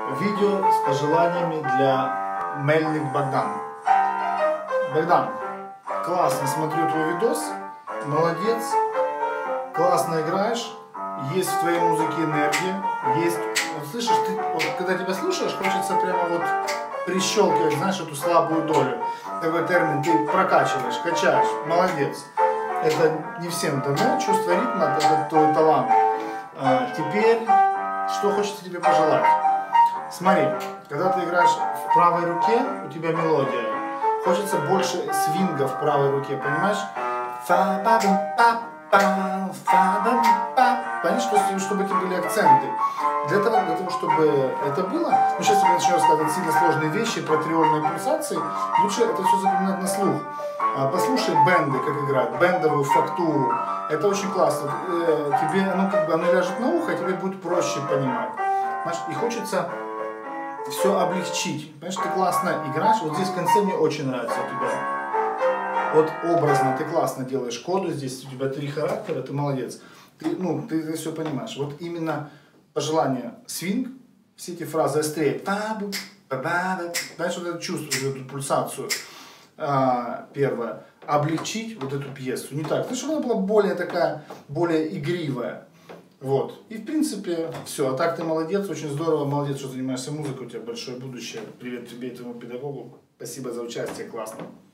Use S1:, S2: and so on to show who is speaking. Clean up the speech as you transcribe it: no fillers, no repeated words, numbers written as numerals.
S1: видео с пожеланиями для Мельник Богдан. Богдан, классно смотрю твой видос, молодец, классно играешь, есть в твоей музыке энергия, есть, вот слышишь, ты, вот, когда тебя слушаешь, хочется прямо вот прищелкивать, знаешь, эту слабую долю, такой термин, ты прокачиваешь, качаешь, молодец. Это не всем дано, чувство ритма, это твой талант. Теперь, что хочется тебе пожелать? Смотри, когда ты играешь в правой руке, у тебя мелодия, хочется больше свинга в правой руке, понимаешь? Понимаешь, чтобы эти были акценты. Для того, чтобы это было, ну сейчас я начну рассказывать сильно сложные вещи про триольные пульсации, лучше это все запоминать на слух. Послушай бенды, как играют, бендовую фактуру. Это очень классно. Тебе, оно ляжет на ухо, и тебе будет проще понимать. Понимаешь? И хочется все облегчить. Понимаешь, ты классно играешь. Вот здесь в конце мне очень нравится у тебя. Вот образно ты классно делаешь коду. Здесь у тебя 3 характера, ты молодец. Ты все понимаешь. Вот именно пожелание свинг, все эти фразы острее. Знаешь, вот это чувство, вот эту пульсацию. Первое. Облегчить вот эту пьесу. Не так. Чтобы она была более такая, более игривая. Вот. И в принципе все. А так ты молодец, очень здорово, молодец, что занимаешься музыкой, у тебя большое будущее. Привет тебе и твоему педагогу. Спасибо за участие, классно.